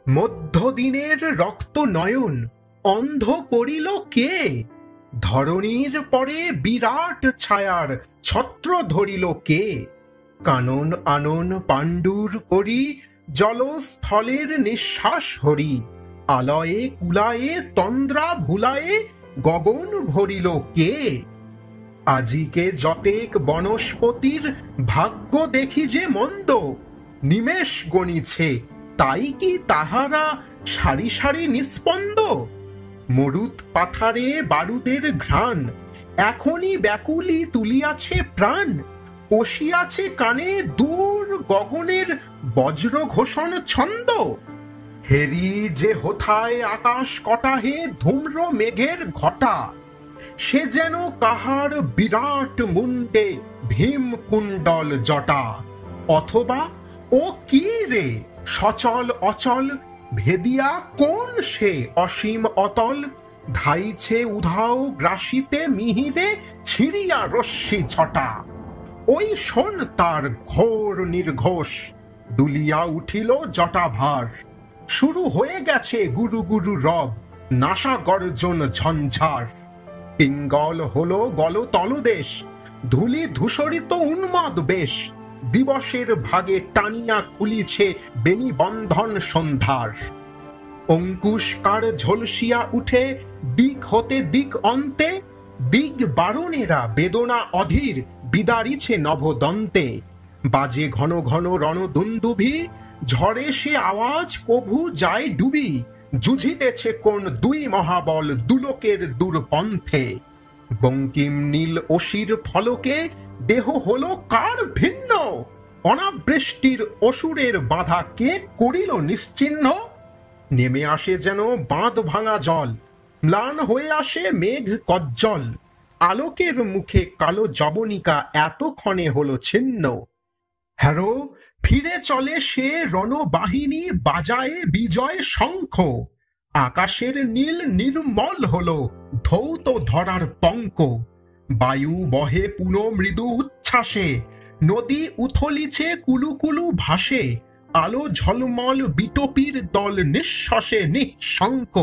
মধ্যদিনের রক্ত নয়ন অন্ধ করিল কে? ধরণীর পরে বিরাট ছায়ার ছত্র ধরিল কে? কানন আনন পাণ্ডুর করি জলস্থলের নিঃশ্বাস হরি। আলয়ে কুলায়ে তন্দ্রা ভুলায়ে গগন ভরিল কে? আজিকে যতেক বনস্পতির ভাগ্য দেখি যে মন্দ, নিমেষ গণিছে তাই কি তাহারা সারি সারি নিস্পন্দ? মরুত পাথারে বারুদের ঘ্রাণ এখনই ব্যাকুলি তুলিয়াছে প্রাণ। পশিয়াছে কানে দূর গগনের বজ্র ঘোষণ ছন্দ। হেরি যে হোথায় আকাশ কটাহে ধূম্র মেঘের ঘটা, সে যেন কাহার বিরাট মুন্ডে ভীম কুণ্ডল জটা। অথবা ও কি রে সচল অচল ভেদিয়া কোন সে অসীম অতল? ধাইছে উধাও গ্রাসিতে মিহিরে ছিড়িয়া রশ্মি ছটা। ওই শোন তার ঘোর নির্ঘোষ দুলিয়া উঠিল জটাভার। শুরু হয়ে গেছে গুরু গুরু রব নাসা গর্জন ঝঞ্ঝার। পিঙ্গল হলো গল তলদেশ ধুলি ধূসরিত উন্মাদ বেশ। দিবসের ভাগে টানিয়া খুলিছে বেনি বন্ধন সন্ধ্যার। অঙ্কুশকার ঝলসিয়া উঠে দিক হতে দিক অন্তে। দিক বারণেরা বেদনা অধীর বিদারিছে নভদন্তে। বাজে ঘন ঘন রণদুন্দুভি ঝড়ে সে আওয়াজ প্রভু যায় ডুবি। যুঝিতেছে কোন দুই মহাবল দুলোকের দূরপন্থে। বঙ্কিম নীল অসির ফলকে দেহ হলো কার ভিন্ন? অনাবৃষ্টির অসুরের বাধা কে করিল নিশ্চিহ্ন? নেমে আসে যেন বাঁধ ভাঙা জল, ম্লান হয়ে আসে মেঘ কজ্জল। আলোকের মুখে কালো জবনিকা এতক্ষণে হলো ছিন্ন। হ্যারো ফিরে চলে সে রণবাহিনী বাজায়ে বিজয় শঙ্খ। আকাশের নীল নির্মল হলো ধৌত ধরার পঙ্ক। বায়ু বহে পুনঃ মৃদু উচ্ছ্বাসে, নদী উথলিছে কুলুকুলু ভাসে। আলো ঝলমল বিটপির দল নিঃশ্বাসে নিঃশঙ্ক।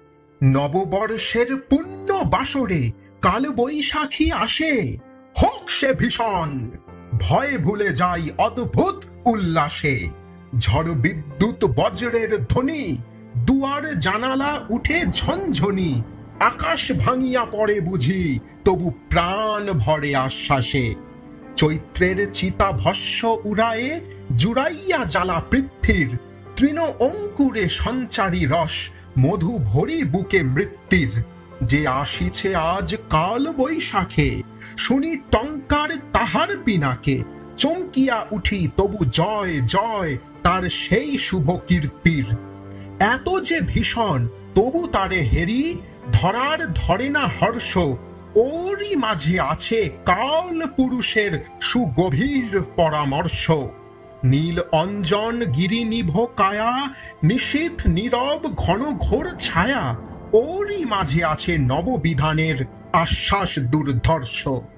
নববর্ষের পুণ্য বাসরে কালবৈশাখী আসে। হোক সে ভীষণ, ভয় ভুলে যাই অদ্ভুত উল্লাসে। ঝড় বিদ্যুৎ বজ্রের ধ্বনি, দুয়ার জানালা উঠে ঝনঝনি। আকাশ ভাঙিয়া পড়ে বুঝি তবু প্রাণ ভরে আশ্বাসে। চৈত্রের চিতা ভস্য উড়ায়ে জুড়াইয়া জ্বালা পৃথ্বীর। তৃণ অঙ্কুরে সঞ্চারী রস মধু ভরি বুকে মৃত্যুর। যে আসিছে আজ কাল বৈশাখে, শুনি টঙ্কার তাহার পিনাকে। চমকিয়া উঠি তবু জয় জয় তার সেই শুভ কীর্তির। এত যে ভীষণ তবু তারে হেরি ধরার ধরে না হর্ষ। ওরই মাঝে আছে কাল পুরুষের সুগভীর পরামর্শ। নীল অঞ্জন গিরিনিভ কায়া, নিশীথ নীরব ঘন ঘোর ছায়া। ওরই মাঝে আছে নববিধানের আশ্বাস দুর্ধর্ষ।